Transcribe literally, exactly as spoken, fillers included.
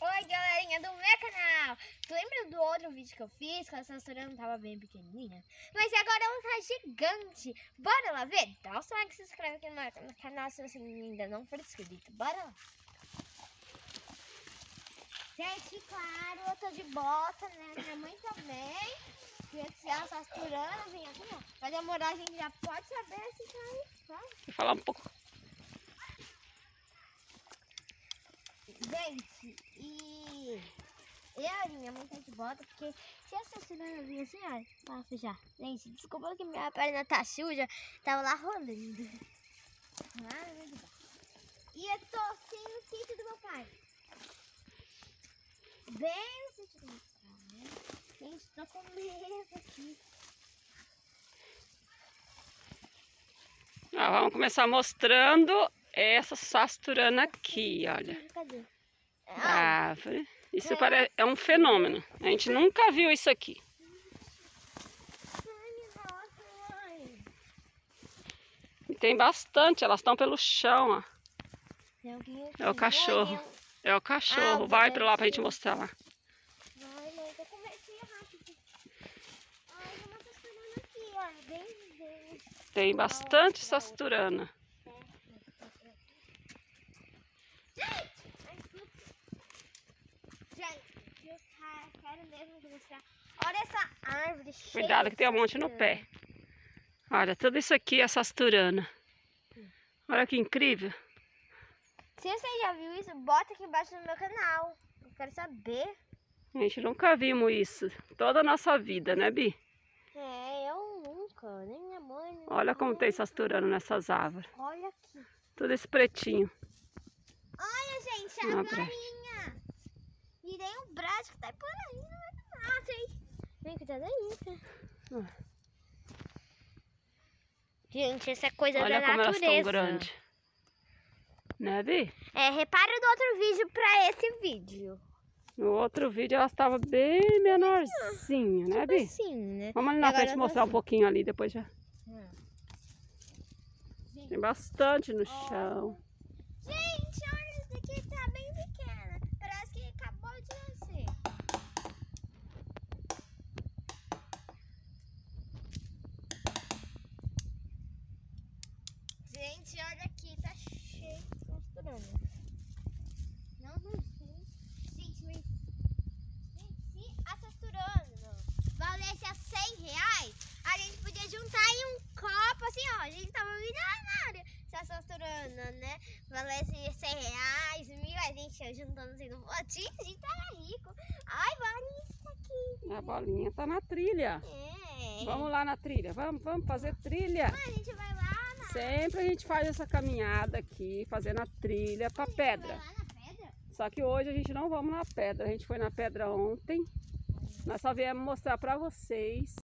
Oi, galerinha do meu canal! Tu lembra do outro vídeo que eu fiz, quando essa surana tava bem pequenininha? Mas agora ela tá gigante! Bora lá ver? Dá o like e se inscreve aqui no meu canal se você ainda não for inscrito. Bora lá! Gente, claro, eu tô de bota, né? Minha mãe também. Se essa surana vem aqui, ó. Vai demorar, a gente já pode saber se cai. Tá? Vou falar um pouco. Gente, e eu e minha mãe tá de bota, porque se essa surana vir assim, ó, pra já. Gente, desculpa que minha perna tá suja, tava lá rolando. Lá no meio do barro. E eu tô assim no sítio do meu pai. Bem no sítio do meu pai. Gente, tô com medo aqui. Ah, vamos começar mostrando essa sasturana aqui, olha. Cadê? Da árvore. Isso parece, é um fenômeno. A gente nunca viu isso aqui. E tem bastante, elas estão pelo chão, ó. É o cachorro. É o cachorro. Vai pra lá pra gente mostrar lá. Vai, mãe, tô com medinho rápido. Ai, tem uma sasturana aqui, olha, bem, bem. Tem bastante sasturana. Gente, eu quero mesmo mostrar. Olha essa árvore cheia. Cuidado que tem um monte no pé. Olha, tudo isso aqui é sasturana. Olha que incrível. Se você já viu isso, bota aqui embaixo no meu canal. Eu quero saber. A gente nunca vimos isso. Toda a nossa vida, né, Bi? É, eu nunca. Nem minha mãe. Nem Olha minha como mãe. tem sasturana nessas árvores. Olha aqui. Tudo esse pretinho. Olha, gente, a Uma varinha. E tem um braço que tá por aí. Não vai dar nada, hein? Vem, cuidado aí, tá? Gente, essa é coisa Olha da como natureza. elas estão grandes. Né, Bi? É, repara no outro vídeo pra esse vídeo. No outro vídeo elas estavam bem menorzinhas, né, Bi? Assim, né? Vamos ali na Agora frente tá mostrar um assim. pouquinho ali, depois já. Hum. Tem bastante no Olha. chão. Gente, olha, essa aqui tá bem pequena. Parece que acabou de nascer. Gente, olha aqui, tá cheio de sasturana. Não, não sei. Gente, mas... Gente, se a sasturana valesse a cem reais, a gente podia juntar em um copo, assim, ó. A gente tava milionária. Se a sasturana, né, valesse cem reais, mil, a gente ia juntando assim no potinho, a gente tava rico. Ai, bolinha tá aqui. A bolinha tá na trilha. É. Vamos lá na trilha. Vamos, vamos fazer trilha. Ah, a gente vai lá na... Sempre a gente faz essa caminhada aqui, fazendo a trilha pra pedra. Vai lá na pedra? Só que hoje a gente não vamos na pedra. A gente foi na pedra ontem. Nós só viemos mostrar pra vocês